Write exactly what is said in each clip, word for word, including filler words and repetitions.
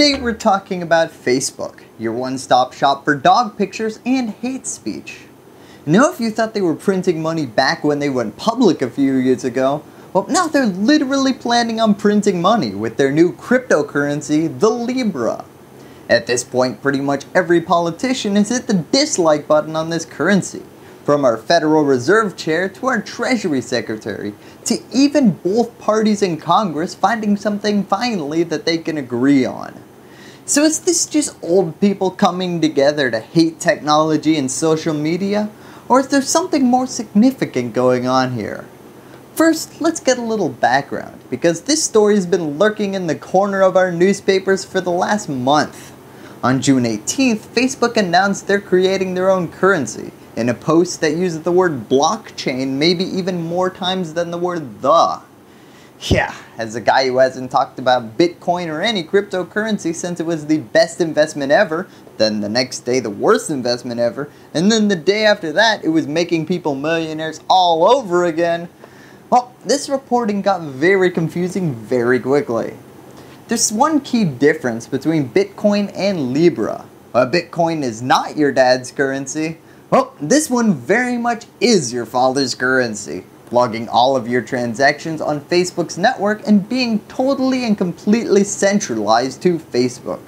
Today we're talking about Facebook, your one-stop shop for dog pictures and hate speech. Now if you thought they were printing money back when they went public a few years ago, well now they're literally planning on printing money with their new cryptocurrency, the Libra. At this point, pretty much every politician has hit the dislike button on this currency. From our Federal Reserve Chair to our Treasury Secretary, to even both parties in Congress finding something finally that they can agree on. So is this just old people coming together to hate technology and social media? Or is there something more significant going on here? First, let's get a little background, because this story has been lurking in the corner of our newspapers for the last month. On June eighteenth, Facebook announced they're creating their own currency, in a post that uses the word blockchain maybe even more times than the word the. Yeah, as a guy who hasn't talked about Bitcoin or any cryptocurrency since it was the best investment ever, then the next day the worst investment ever, and then the day after that it was making people millionaires all over again, well, this reporting got very confusing very quickly. There's one key difference between Bitcoin and Libra. While Bitcoin is not your dad's currency, well, this one very much is your father's currency, logging all of your transactions on Facebook's network and being totally and completely centralized to Facebook.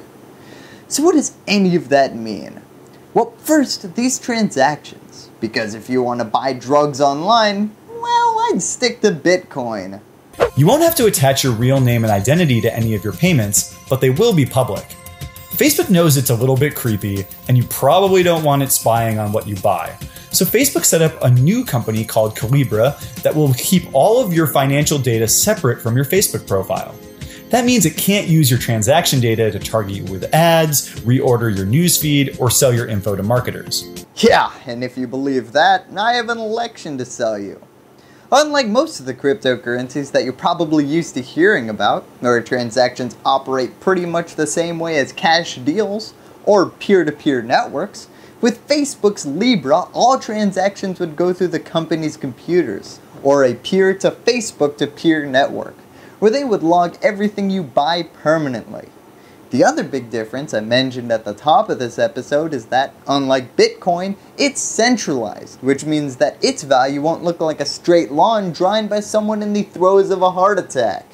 So what does any of that mean? Well, first, these transactions, because if you want to buy drugs online, well, I'd stick to Bitcoin. You won't have to attach your real name and identity to any of your payments, but they will be public. Facebook knows it's a little bit creepy, and you probably don't want it spying on what you buy. So Facebook set up a new company called Calibra that will keep all of your financial data separate from your Facebook profile. That means it can't use your transaction data to target you with ads, reorder your newsfeed, or sell your info to marketers. Yeah, and if you believe that, I have an election to sell you. Unlike most of the cryptocurrencies that you're probably used to hearing about, where transactions operate pretty much the same way as cash deals or peer-to-peer networks, with Facebook's Libra, all transactions would go through the company's computers, or a peer-to-Facebook-to-peer network, where they would log everything you buy permanently. The other big difference I mentioned at the top of this episode is that, unlike Bitcoin, it's centralized, which means that its value won't look like a straight line drawn by someone in the throes of a heart attack.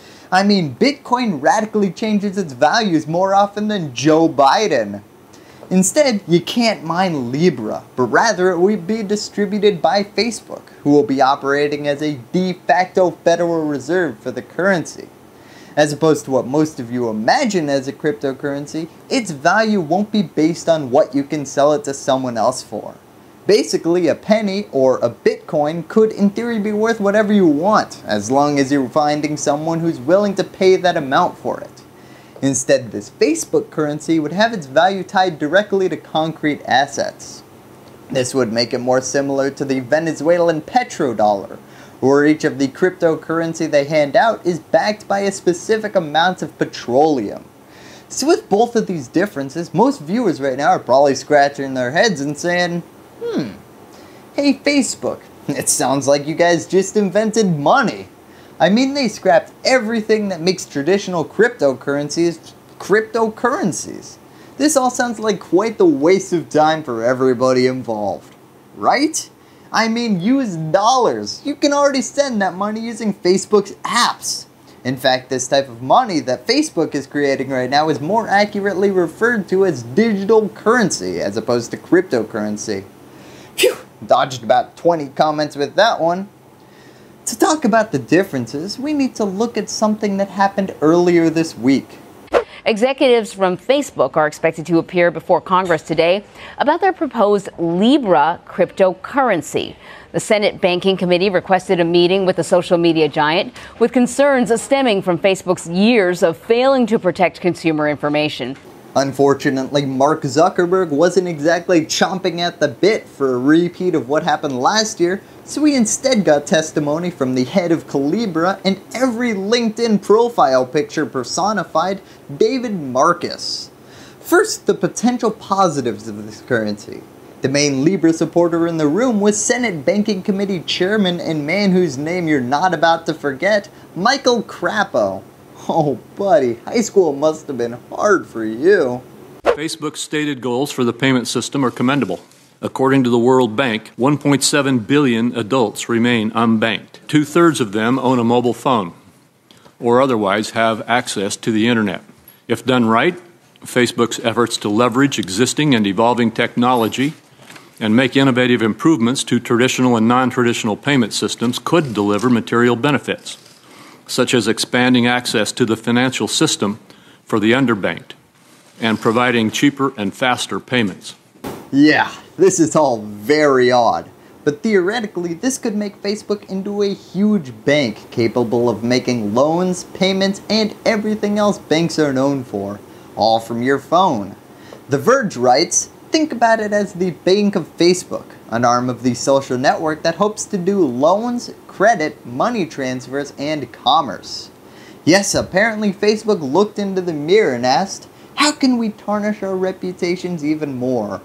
I mean, Bitcoin radically changes its values more often than Joe Biden. Instead, you can't mine Libra, but rather it will be distributed by Facebook, who will be operating as a de facto Federal Reserve for the currency. As opposed to what most of you imagine as a cryptocurrency, its value won't be based on what you can sell it to someone else for. Basically, a penny or a Bitcoin could in theory be worth whatever you want, as long as you're finding someone who's willing to pay that amount for it. Instead, this Facebook currency would have its value tied directly to concrete assets. This would make it more similar to the Venezuelan petrodollar, where each of the cryptocurrency they hand out is backed by a specific amount of petroleum. So with both of these differences, most viewers right now are probably scratching their heads and saying, hmm, hey Facebook, it sounds like you guys just invented money. I mean, they scrapped everything that makes traditional cryptocurrencies cryptocurrencies. This all sounds like quite the waste of time for everybody involved, right? I mean, use dollars. You can already send that money using Facebook's apps. In fact, this type of money that Facebook is creating right now is more accurately referred to as digital currency as opposed to cryptocurrency. Phew, dodged about twenty comments with that one. To talk about the differences, we need to look at something that happened earlier this week. Executives from Facebook are expected to appear before Congress today about their proposed Libra cryptocurrency. The Senate Banking Committee requested a meeting with the social media giant with concerns stemming from Facebook's years of failing to protect consumer information. Unfortunately, Mark Zuckerberg wasn't exactly chomping at the bit for a repeat of what happened last year, so we instead got testimony from the head of Calibra and every LinkedIn profile picture personified, David Marcus. First, the potential positives of this currency. The main Libra supporter in the room was Senate Banking Committee Chairman and man whose name you're not about to forget, Michael Crapo. Oh, buddy, high school must have been hard for you. Facebook's stated goals for the payment system are commendable. According to the World Bank, one point seven billion adults remain unbanked. Two-thirds of them own a mobile phone or otherwise have access to the Internet. If done right, Facebook's efforts to leverage existing and evolving technology and make innovative improvements to traditional and non-traditional payment systems could deliver material benefits, such as expanding access to the financial system for the underbanked and providing cheaper and faster payments. Yeah, this is all very odd, but theoretically this could make Facebook into a huge bank capable of making loans, payments, and everything else banks are known for, all from your phone. The Verge writes, think about it as the bank of Facebook, an arm of the social network that hopes to do loans, credit, money transfers, and commerce. Yes, apparently Facebook looked into the mirror and asked, how can we tarnish our reputations even more?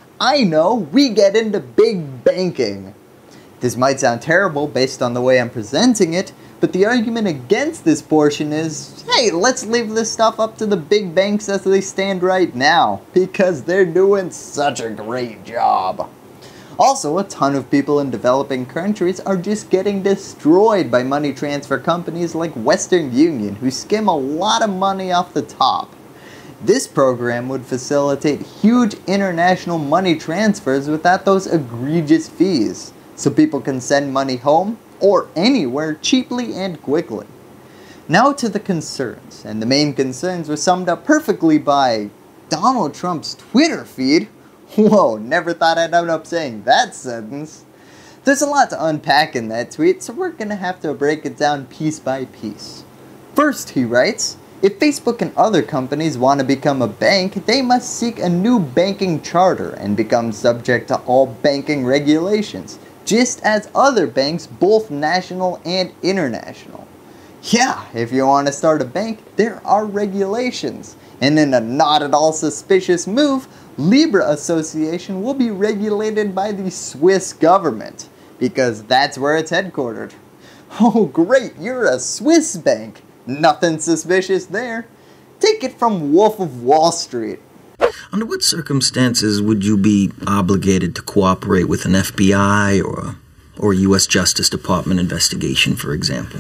I know, we get into big banking. This might sound terrible based on the way I'm presenting it, but the argument against this portion is, hey, let's leave this stuff up to the big banks as they stand right now, because they're doing such a great job. Also, a ton of people in developing countries are just getting destroyed by money transfer companies like Western Union, who skim a lot of money off the top. This program would facilitate huge international money transfers without those egregious fees, so people can send money home or anywhere cheaply and quickly. Now to the concerns, and the main concerns were summed up perfectly by Donald Trump's Twitter feed. Whoa, never thought I'd end up saying that sentence. There's a lot to unpack in that tweet, so we're gonna have to break it down piece by piece. First, he writes, if Facebook and other companies want to become a bank, they must seek a new banking charter and become subject to all banking regulations, just as other banks, both national and international. Yeah, if you want to start a bank, there are regulations. And in a not at all suspicious move, Libra Association will be regulated by the Swiss government, because that's where it's headquartered. Oh great, you're a Swiss bank. Nothing suspicious there. Take it from Wolf of Wall Street. Under what circumstances would you be obligated to cooperate with an F B I or, or a U S Justice Department investigation, for example?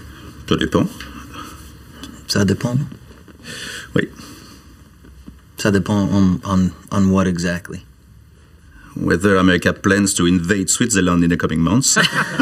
Ça dépend. Ça dépend? Oui. Ça dépend on, on, on what exactly? Whether America plans to invade Switzerland in the coming months.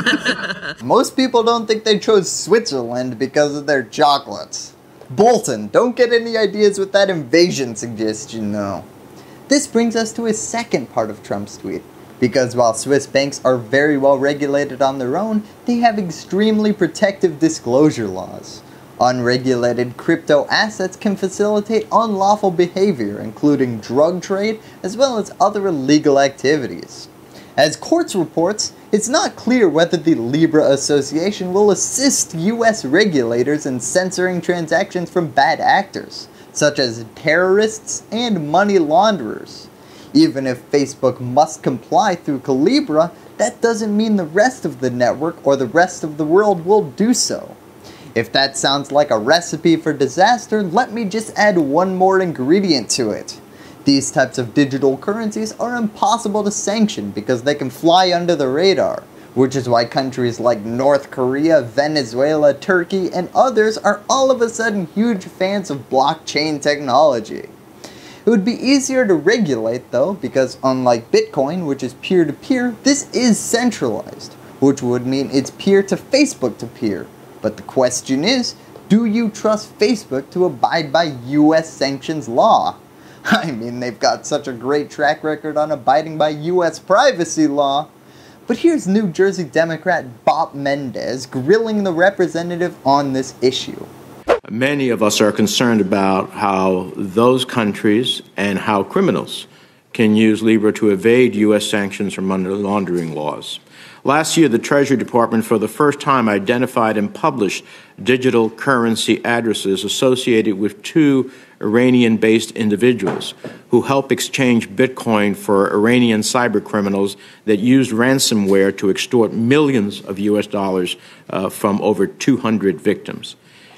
Most people don't think they chose Switzerland because of their chocolates. Bolton, don't get any ideas with that invasion suggestion though. This brings us to his second part of Trump's tweet. Because while Swiss banks are very well regulated on their own, they have extremely protective disclosure laws. Unregulated crypto assets can facilitate unlawful behavior, including drug trade, as well as other illegal activities. As Quartz reports, it's not clear whether the Libra Association will assist U S regulators in censoring transactions from bad actors, such as terrorists and money launderers. Even if Facebook must comply through Calibra, that doesn't mean the rest of the network or the rest of the world will do so. If that sounds like a recipe for disaster, let me just add one more ingredient to it. These types of digital currencies are impossible to sanction because they can fly under the radar, which is why countries like North Korea, Venezuela, Turkey, and others are all of a sudden huge fans of blockchain technology. It would be easier to regulate though, because unlike Bitcoin, which is peer-to-peer, this is centralized, which would mean it's peer-to-Facebook-to-peer. But the question is, do you trust Facebook to abide by U S sanctions law? I mean, they've got such a great track record on abiding by U S privacy law. But here's New Jersey Democrat Bob Mendez grilling the representative on this issue. Many of us are concerned about how those countries and how criminals can use Libra to evade U S sanctions or money laundering laws. Last year, the Treasury Department for the first time identified and published digital currency addresses associated with two Iranian-based individuals who helped exchange Bitcoin for Iranian cybercriminals that used ransomware to extort millions of U S dollars uh, from over two hundred victims.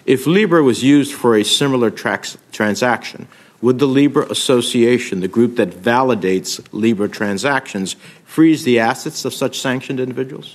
If Libra was used for a similar trax- transaction, would the Libra Association, the group that validates Libra transactions, freeze the assets of such sanctioned individuals?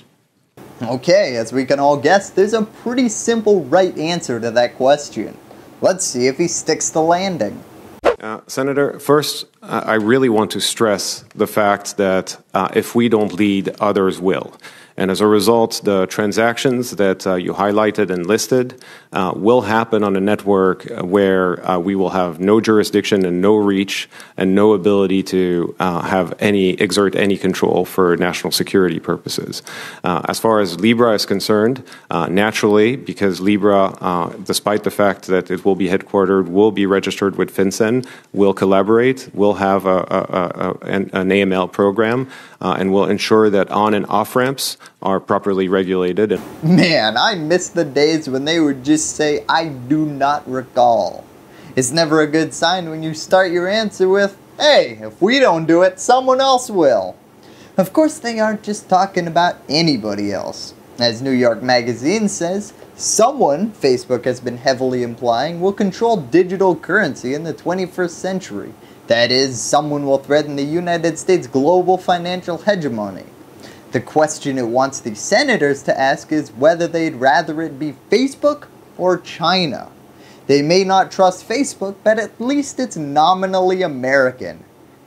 Okay, as we can all guess, there's a pretty simple right answer to that question. Let's see if he sticks the landing. Uh, Senator, first, uh, I really want to stress the fact that uh, if we don't lead, others will. And as a result, the transactions that uh, you highlighted and listed uh, will happen on a network where uh, we will have no jurisdiction and no reach and no ability to uh, have any exert any control for national security purposes. Uh, as far as Libra is concerned, uh, naturally, because Libra, uh, despite the fact that it will be headquartered, will be registered with FinCEN, will collaborate, will have a, a, a, an, an A M L program, uh, and will ensure that on and off ramps are properly regulated. Man, I miss the days when they would just say, "I do not recall." It's never a good sign when you start your answer with, "Hey, if we don't do it, someone else will." Of course, they aren't just talking about anybody else. As New York Magazine says, someone, Facebook has been heavily implying, will control digital currency in the twenty-first century. That is, someone will threaten the United States' global financial hegemony. The question it wants the senators to ask is whether they'd rather it be Facebook or China. They may not trust Facebook, but at least it's nominally American.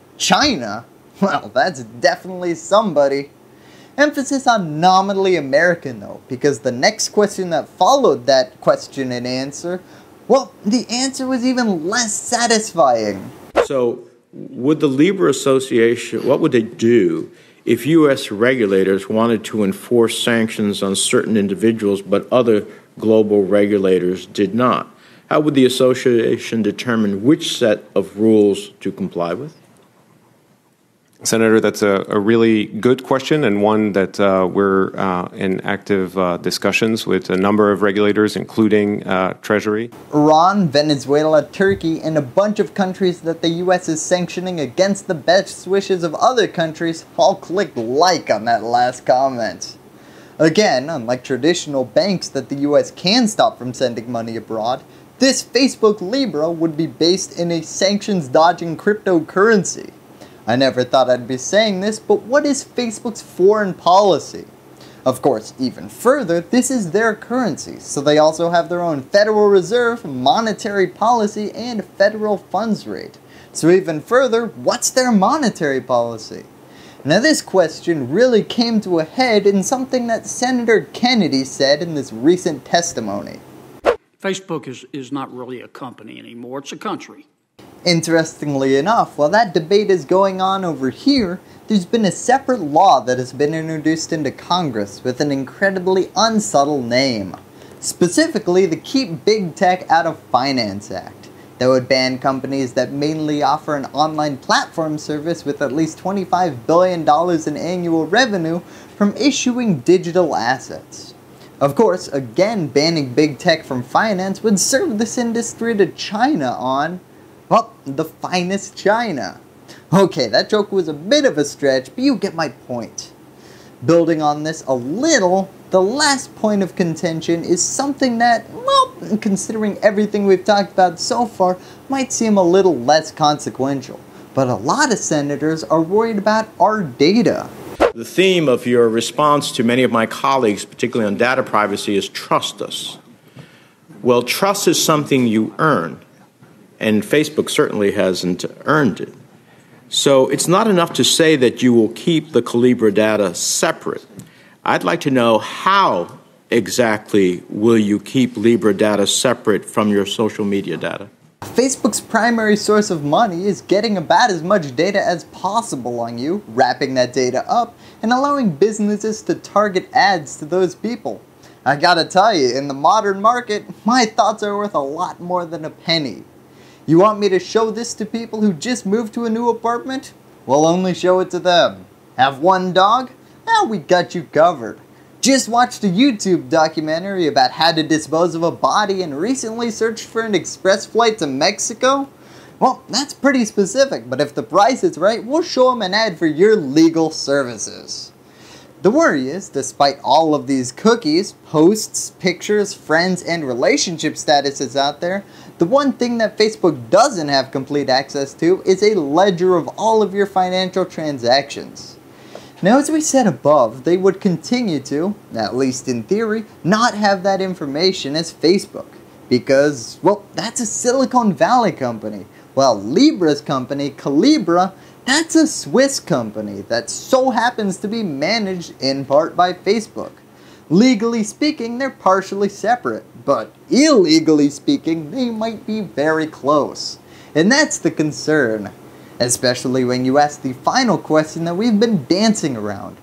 China? Well, that's definitely somebody. Emphasis on nominally American though, because the next question that followed that question and answer, well, the answer was even less satisfying. So, would the Libra Association, what would they do if U S regulators wanted to enforce sanctions on certain individuals but other global regulators did not? How would the association determine which set of rules to comply with? Senator, that's a, a really good question, and one that uh, we're uh, in active uh, discussions with a number of regulators, including uh, Treasury. Iran, Venezuela, Turkey, and a bunch of countries that the U S is sanctioning against the best wishes of other countries all clicked like on that last comment. Again, unlike traditional banks that the U S can stop from sending money abroad, this Facebook Libra would be based in a sanctions-dodging cryptocurrency. I never thought I'd be saying this, but what is Facebook's foreign policy? Of course, even further, this is their currency, so they also have their own Federal Reserve, monetary policy, and federal funds rate. So even further, what's their monetary policy? Now this question really came to a head in something that Senator Kennedy said in this recent testimony. Facebook is, is not really a company anymore, it's a country. Interestingly enough, while that debate is going on over here, there's been a separate law that has been introduced into Congress with an incredibly unsubtle name. Specifically, the Keep Big Tech Out of Finance Act, that would ban companies that mainly offer an online platform service with at least twenty-five billion dollars in annual revenue from issuing digital assets. Of course, again, banning big tech from finance would serve this industry to China on, well, the finest China. Okay, that joke was a bit of a stretch, but you get my point. Building on this a little, the last point of contention is something that, well, considering everything we've talked about so far, might seem a little less consequential. But a lot of senators are worried about our data. The theme of your response to many of my colleagues, particularly on data privacy, is trust us. Well, trust is something you earn, and Facebook certainly hasn't earned it. So it's not enough to say that you will keep the Calibra data separate. I'd like to know how exactly will you keep Libra data separate from your social media data? Facebook's primary source of money is getting about as much data as possible on you, wrapping that data up, and allowing businesses to target ads to those people. I gotta tell you, in the modern market, my thoughts are worth a lot more than a penny. You want me to show this to people who just moved to a new apartment? We'll only show it to them. Have one dog? Now we got you covered. Just watched a YouTube documentary about how to dispose of a body and recently searched for an express flight to Mexico? Well, that's pretty specific, but if the price is right, we'll show them an ad for your legal services. The worry is, despite all of these cookies, posts, pictures, friends, and relationship statuses out there, the one thing that Facebook doesn't have complete access to is a ledger of all of your financial transactions. Now, as we said above, they would continue to, at least in theory, not have that information as Facebook. Because, well, that's a Silicon Valley company, while Libra's company, Calibra, that's a Swiss company that so happens to be managed in part by Facebook. Legally speaking, they're partially separate, but illegally speaking, they might be very close. And that's the concern, especially when you ask the final question that we've been dancing around.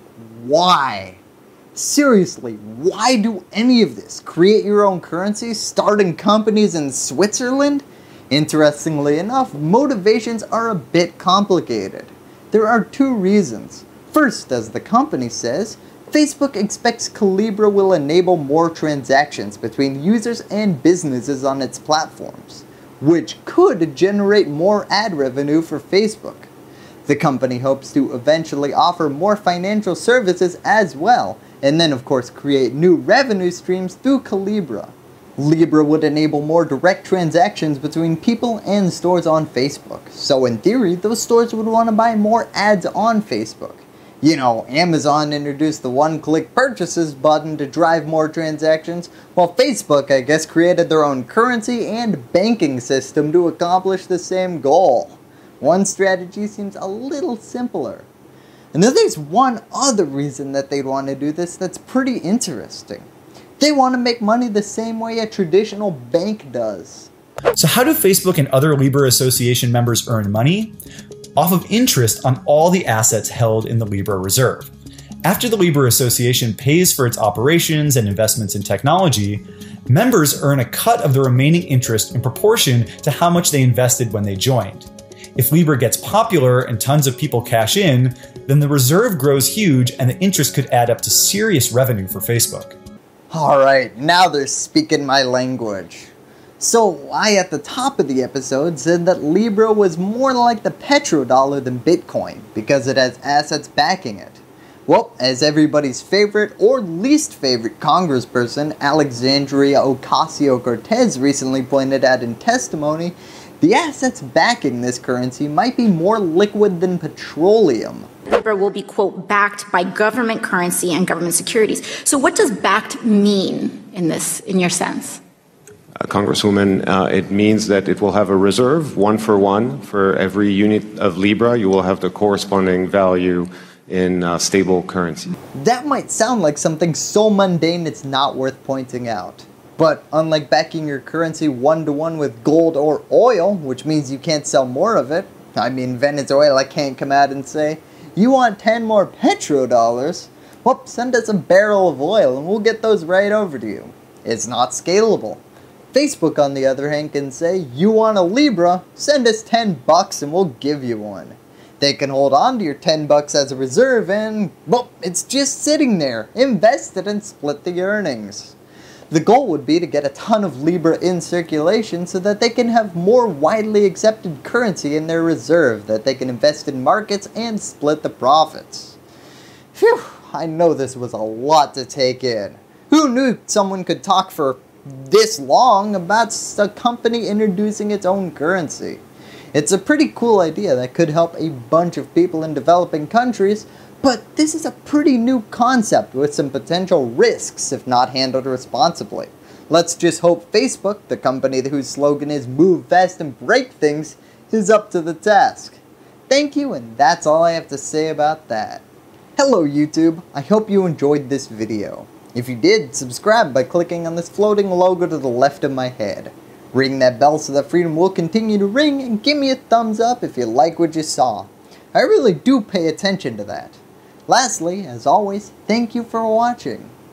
Why? Seriously, why do any of this? Create your own currency, starting companies in Switzerland? Interestingly enough, motivations are a bit complicated. There are two reasons. First, as the company says, Facebook expects Calibra will enable more transactions between users and businesses on its platforms, which could generate more ad revenue for Facebook. The company hopes to eventually offer more financial services as well, and then of course create new revenue streams through Calibra. Libra would enable more direct transactions between people and stores on Facebook, so in theory those stores would want to buy more ads on Facebook. You know, Amazon introduced the one-click purchases button to drive more transactions, while Facebook, I guess, created their own currency and banking system to accomplish the same goal. One strategy seems a little simpler. And then there's one other reason that they'd want to do this that's pretty interesting. They want to make money the same way a traditional bank does. So how do Facebook and other Libra Association members earn money? Off of interest on all the assets held in the Libra Reserve. After the Libra Association pays for its operations and investments in technology, members earn a cut of the remaining interest in proportion to how much they invested when they joined. If Libra gets popular and tons of people cash in, then the reserve grows huge and the interest could add up to serious revenue for Facebook. Alright, now they're speaking my language. So, I at the top of the episode said that Libra was more like the petrodollar than Bitcoin because it has assets backing it. Well, as everybody's favorite or least favorite congressperson Alexandria Ocasio-Cortez recently pointed out in testimony, the assets backing this currency might be more liquid than petroleum. Libra will be, quote, backed by government currency and government securities. So what does backed mean in this, in your sense? Uh, Congresswoman, uh, it means that it will have a reserve, one for one. For every unit of Libra, you will have the corresponding value in uh, stable currency. That might sound like something so mundane it's not worth pointing out. But unlike backing your currency one-to-one with gold or oil, which means you can't sell more of it, I mean Venezuela can't come out and say, you want ten more petrodollars? Well, send us a barrel of oil and we'll get those right over to you. It's not scalable. Facebook, on the other hand, can say, you want a Libra? Send us ten bucks and we'll give you one. They can hold on to your ten bucks as a reserve and, well, it's just sitting there, invested and split the earnings. The goal would be to get a ton of Libra in circulation so that they can have more widely accepted currency in their reserve that they can invest in markets and split the profits. Phew, I know this was a lot to take in. Who knew someone could talk for this long about a company introducing its own currency? It's a pretty cool idea that could help a bunch of people in developing countries, but this is a pretty new concept with some potential risks if not handled responsibly. Let's just hope Facebook, the company whose slogan is move fast and break things, is up to the task. Thank you, and that's all I have to say about that. Hello YouTube, I hope you enjoyed this video. If you did, subscribe by clicking on this floating logo to the left of my head. Ring that bell so that freedom will continue to ring, and give me a thumbs up if you like what you saw. I really do pay attention to that. Lastly, as always, thank you for watching.